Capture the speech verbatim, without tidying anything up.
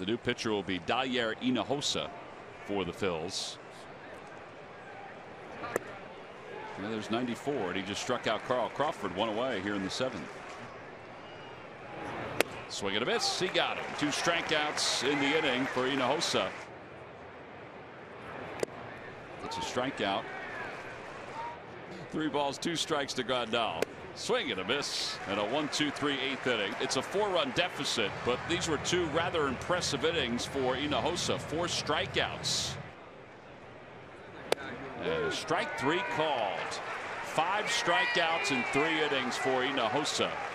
The new pitcher will be Dalier Hinojosa for the Phillies. Yeah, there's ninety-four, and he just struck out Carl Crawford, one away here in the seventh. Swing and a miss. He got him. Two strikeouts in the inning for Hinojosa. It's a strikeout. Three balls, two strikes to Godal. Swing and a miss, and a one two three eighth inning. It's a four-run deficit, but these were two rather impressive innings for Hinojosa. Four strikeouts. And strike three called. Five strikeouts in three innings for Hinojosa.